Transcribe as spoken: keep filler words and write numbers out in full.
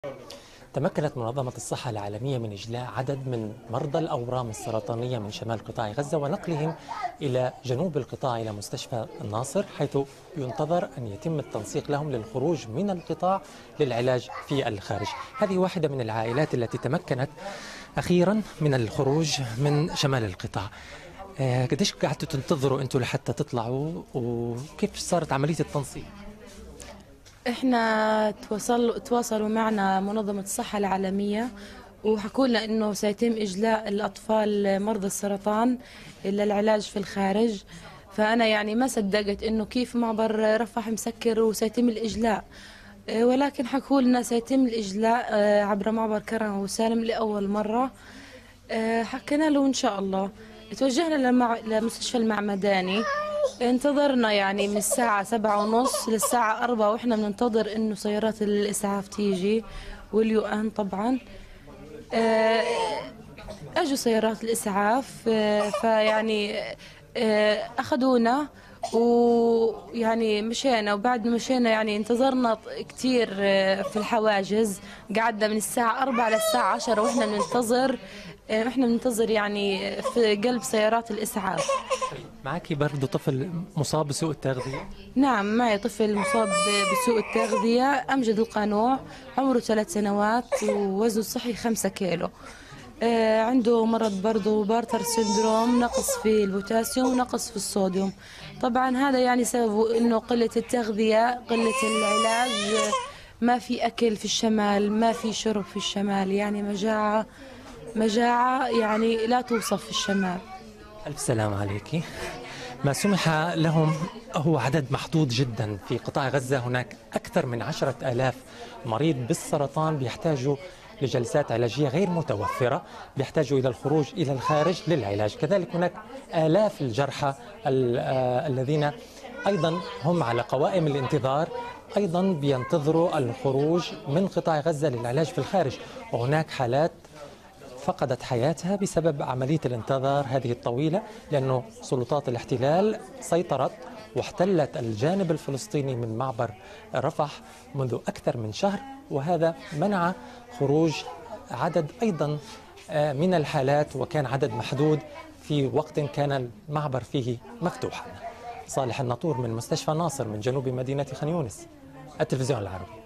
تمكنت منظمة الصحة العالمية من إجلاء عدد من مرضى الأورام السرطانية من شمال قطاع غزة ونقلهم إلى جنوب القطاع إلى مستشفى الناصر، حيث ينتظر أن يتم التنسيق لهم للخروج من القطاع للعلاج في الخارج. هذه واحدة من العائلات التي تمكنت أخيرا من الخروج من شمال القطاع. آه، قديش قعدتوا تنتظروا أنتم لحتى تطلعوا، وكيف صارت عملية التنسيق؟ احنا تواصل تواصلوا معنا منظمة الصحة العالمية وحكوا لنا انه سيتم اجلاء الاطفال مرضى السرطان الى العلاج في الخارج. فانا يعني ما صدقت انه كيف معبر رفح مسكر وسيتم الاجلاء، ولكن حكوا لنا سيتم الاجلاء عبر معبر كرم وسالم لاول مرة. حكينا له ان شاء الله. توجهنا لمستشفى المعمداني، انتظرنا يعني من الساعة سبعة ونص للساعة أربعة وإحنا بننتظر إنه سيارات الإسعاف تيجي واليوآن طبعا. أجوا سيارات الإسعاف فيعني أخذونا ويعني مشينا، وبعد ما مشينا يعني انتظرنا كتير في الحواجز. قعدنا من الساعة أربعة للساعة عشرة وإحنا بننتظر احنا بننتظر يعني في قلب سيارات الإسعاف. معك برضه طفل مصاب بسوء التغذية؟ نعم، معي طفل مصاب بسوء التغذية، أمجد القانوع، عمره ثلاث سنوات ووزنه الصحي خمسة كيلو. آه عنده مرض برضه بارتر سندروم، نقص في البوتاسيوم ونقص في الصوديوم. طبعا هذا يعني سببه إنه قلة التغذية، قلة العلاج، ما في أكل في الشمال، ما في شرب في الشمال، يعني مجاعة مجاعة يعني لا توصف في الشمال. ألف سلام عليك. ما سمح لهم هو عدد محدود جدا في قطاع غزة. هناك أكثر من عشرة آلاف مريض بالسرطان بيحتاجوا لجلسات علاجية غير متوفرة، بيحتاجوا إلى الخروج إلى الخارج للعلاج. كذلك هناك آلاف الجرحى الذين أيضا هم على قوائم الانتظار، أيضا بينتظروا الخروج من قطاع غزة للعلاج في الخارج. وهناك حالات فقدت حياتها بسبب عملية الانتظار هذه الطويلة، لأنه سلطات الاحتلال سيطرت واحتلت الجانب الفلسطيني من معبر رفح منذ أكثر من شهر، وهذا منع خروج عدد أيضا من الحالات، وكان عدد محدود في وقت كان المعبر فيه مفتوحا. صالح الناطور من مستشفى ناصر من جنوب مدينة خان يونس، التلفزيون العربي.